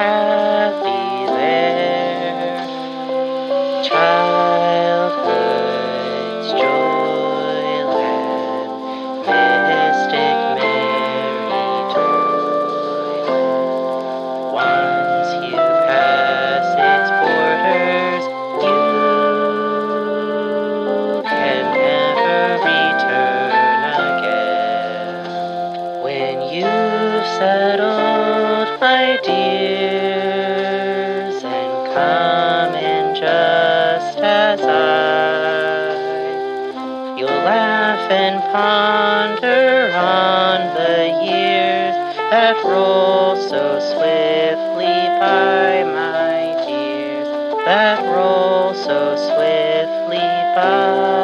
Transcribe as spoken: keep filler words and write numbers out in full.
happy there. Childhood's joyland, mystic merry toyland. Once you pass its borders, you can never return again. When you've settled, my dears, and come in just as I, you'll laugh and ponder on the years that roll so swiftly by, my dears, that roll so swiftly by.